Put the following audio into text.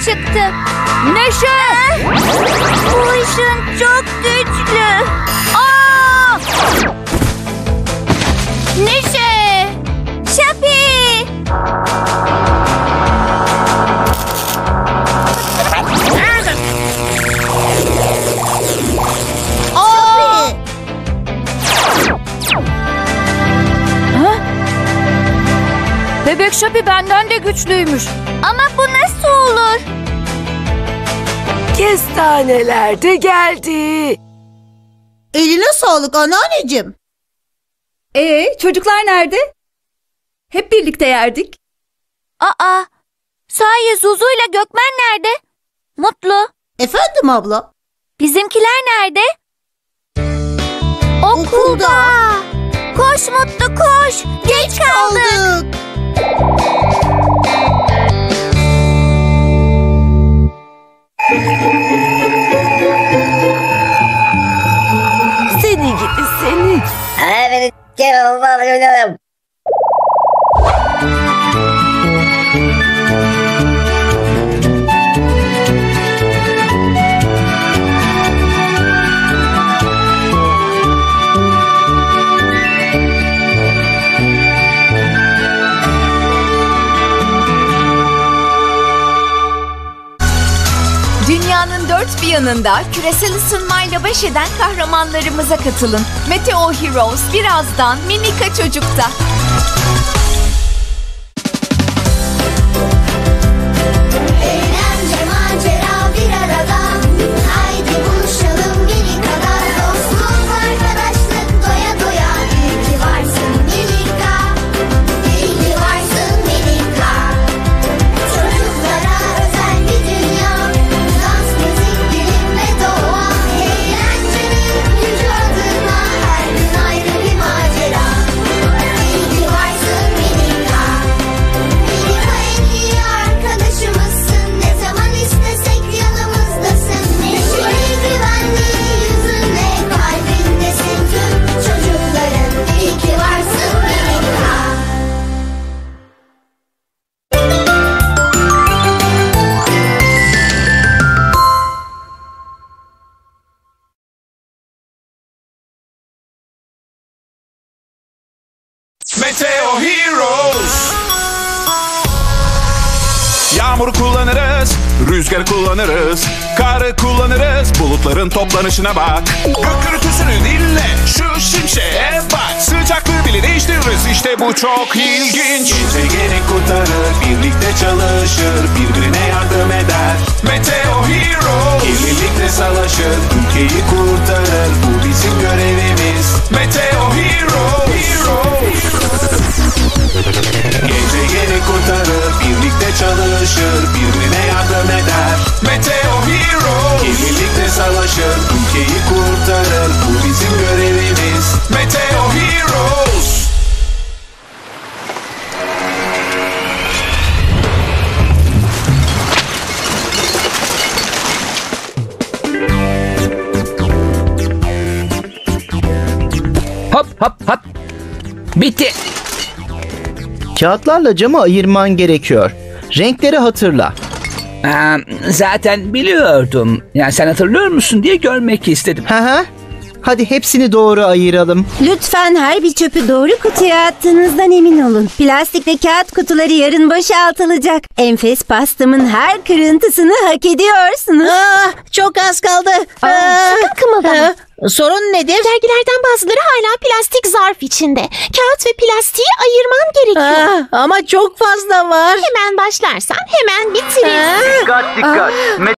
çıktı. Neşe! Bu ışın çok güçlü. Aa! Neşe! Şapi! Bebek Şapi benden de güçlüymüş. Ama bu nasıl olur? Kestaneler de geldi. Eline sağlık anneanneciğim. Çocuklar nerede? Hep birlikte yerdik. Aa, sahi Zuzu ile Gökmen nerede? Mutlu, Efendim abla? bizimkiler nerede? Okulda. Koş Mutlu koş. Geç kaldık. Seni gidi seni. Evet, gel oğlum. Dünyanın dört bir yanında küresel ısınmayla baş eden kahramanlarımıza katılın. Meteo Heroes birazdan Minika Çocuk'ta. Eğlence, macera bir arada. Haydi buluşalım Minika'da. Dostluk, arkadaşlık doya doya. İyi ki varsın Minika. İyi ki varsın Minika. Çocuklara özel bir dünya. Dans, müzik, bilim ve doğa. Eğlencenin gücü adına. Her gün ayrı bir macera. İyi ki varsın Minika. Minika en iyi arkadaşımızsın. Ne zaman istesek yanımızdasın. Neşeli, güvenli yüzünle kalbindesin tüm çocukların. İyi ki varsın Minika. Meteo Heroes. Yağmuru kullanırız, rüzgarı kullanırız, karı kullanırız, bulutların toplanışına bak. Gök gürültüsünü dinle, şu şimşeğe bak. Sıcaklığı bile değiştiririz, işte bu çok ilginç. Gezegeni kurtarır, birlikte çalışır, birbirine yardım eder. Meteo Heroes. Birlikte savaşır, ülkeyi kurtarır, bu bizim görevimiz. Meteo Heroes. Gezegeni kurtarır, birlikte çalışır, birbirine yardım eder. Meteo Heroes. Birlikte savaşır, ülkeyi kurtarır, bu bizim görevimiz. Meteo Heroes. Hop hop hop. Bitti. Kağıtlarla camı ayırman gerekiyor. Renkleri hatırla. Zaten biliyordum. Yani sen hatırlıyor musun diye görmek istedim. Hı. Hadi hepsini doğru ayıralım. Lütfen her bir çöpü doğru kutuya attığınızdan emin olun. Plastik ve kağıt kutuları yarın boşaltılacak. Enfes pastamın her kırıntısını hak ediyorsunuz. Çok az kaldı. Sakın kımıldama. Sorun nedir? Dergilerden bazıları hala plastik zarf içinde. Kağıt ve plastiği ayırman gerekiyor. Ama çok fazla var. Hemen başlarsan hemen bitiririz. Dikkat dikkat.